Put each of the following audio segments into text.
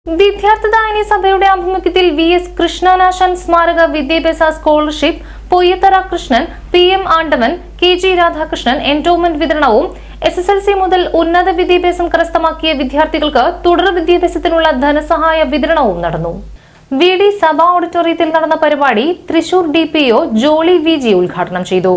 വിദ്യാർത്ഥിദായനി സഭയുടെ ആഭിമുഖ്യത്തിൽ VS കൃഷ്ണനാശാൻ സ്മാരക വിദ്യാഭ്യാസ scholarship Poyyathara Krishnan, PM Andavan, KG Radhakrishnan endowment വിതരണവും SSLC മുതൽ ഉന്നത വിദ്യാഭ്യാസം കരസ്ഥമാക്കിയ വിദ്യാർത്ഥികൾക്ക് തുടർ വിദ്യാഭ്യാസത്തിനുള്ള ധനസഹായ വിതരണവും നടന്നു. VD സഭ ഓഡിറ്റോറിയത്തിൽ നടന്ന പരിപാടി തൃശൂർ DPO ജോളി VG ഉദ്ഘാടനം ചെയ്തു.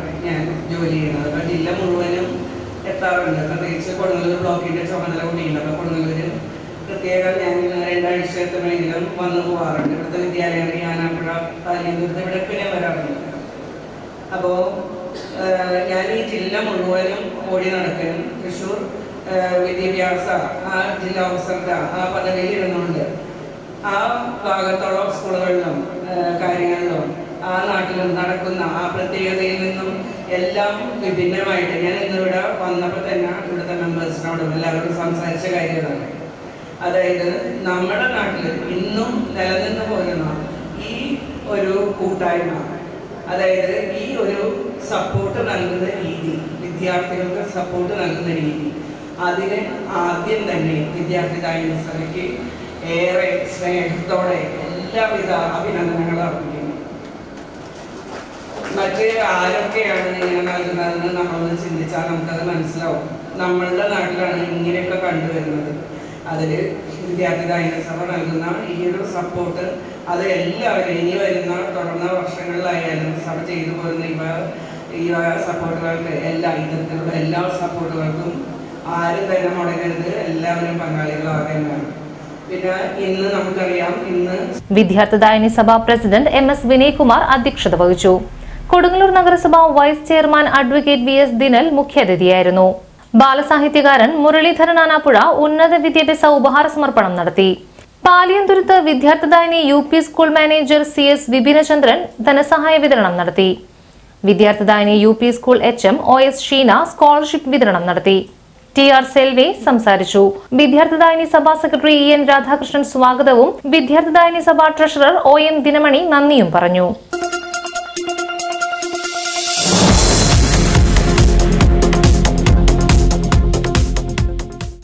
പ്രത്യേകം വന്നു പോകാറുണ്ട്. ഇവിടുത്തെ വിദ്യാലയങ്ങളിൽ ഞാനാപ്പുഴ ഇവിടെ വരാറുണ്ട്. അപ്പോൾ ഞാൻ ഈ ജില്ല മുഴുവനും ഓടി നടക്കാൻ തൃശ്ശൂർ വിദ്യാഭ്യാസ ജില്ലാ ഓഫീസറുടെ പദവിയിൽ ഇരുന്നുകൊണ്ട് ആ ഭാഗത്തുള്ള സ്കൂളുകളിലും കാര്യങ്ങളിലും നാട്ടിലും നടക്കുന്ന പ്രത്യേകതയിൽ നിന്നും എല്ലാം വിഭിന്നമായിട്ട് ഞാൻ ഇന്നിവിടെ വന്നപ്പോൾ തന്നെ ഇവിടുത്തെ മെമ്പേഴ്സിനോടും എല്ലാവരോടും സംസാരിച്ച കാര്യങ്ങളാണ്. അതായത് നമ്മുടെ നാട്ടിൽ ഇന്നും നിലനിന്ന് പോരുന്ന ഈ ഒരു കൂട്ടായ്മ, അതായത് ഈ ഒരു സപ്പോർട്ട് നൽകുന്ന രീതി, വിദ്യാർത്ഥികൾക്ക് സപ്പോർട്ട് നൽകുന്ന രീതി, അതിന് ആദ്യം തന്നെ വിദ്യാർത്ഥിദായനി സഭയ്ക്ക് ഏറെ സ്നേഹത്തോടെ എല്ലാവിധ അഭിനന്ദനങ്ങളും അർപ്പിക്കുന്നു. മറ്റ് ആരൊക്കെയാണ് ഇങ്ങനെ നൽകുന്നതെന്ന് നമ്മളൊന്ന് ചിന്തിച്ചാൽ നമുക്കത് മനസ്സിലാവും. നമ്മളുടെ നാട്ടിലാണ് ഇങ്ങനെയൊക്കെ കണ്ടുവരുന്നത്. അതിൽ വിദ്യാർത്ഥിദായനി സഭ നൽകുന്ന ഈ ഒരു സപ്പോർട്ട് അത് എല്ലാവരും ഇനി വരുന്ന തുടർന്ന വർഷങ്ങളിലായാലും സഭ ചെയ്തു പോരുന്ന ഈ സപ്പോർട്ടുകൾക്ക് ഇത്തരത്തിലുള്ള എല്ലാ സപ്പോർട്ടുകൾക്കും ആരും തന്നെ മുടങ്ങരുത്, എല്ലാവരും പങ്കാളികളാകാനാണ്. പിന്നെ ഇന്ന് നമുക്കറിയാം, ഇന്ന് വിദ്യാർത്ഥിദായനി സഭ പ്രസിഡന്റ് MS വിനയ്കുമാർ അധ്യക്ഷത വഹിച്ചു. കൊടുങ്ങല്ലൂർ നഗരസഭ vice chairman advocate VS Dinal മുഖ്യാതിഥിയായിരുന്നു. ബാലസാഹിത്യകാരൻ മുരളീധരൻ ആനാപ്പുഴ ഉന്നത വിദ്യാഭ്യാസ ഉപഹാര സമർപ്പണം നടത്തി. Paliyanthuruthu Vidyarthidayani UP school manager CS Vipinachandran ധനസഹായ വിതരണം നടത്തി. Vidyarthidayani UP school HM OS Sheena scholarship വിതരണം നടത്തി. TR സെൽവി സംസാരിച്ചു. വിദ്യാർത്ഥിദായനി സഭാ സെക്രട്ടറി EN രാധാകൃഷ്ണൻ സ്വാഗതവും വിദ്യാർത്ഥിദായനി സഭാ ട്രഷറർ OM ദിനമണി നന്ദിയും പറഞ്ഞു.